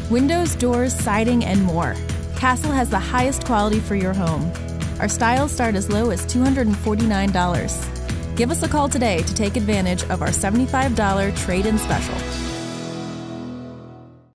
Windows, doors, siding, and more. Castle has the highest quality for your home. Our styles start as low as $249. Give us a call today to take advantage of our $75 trade-in special.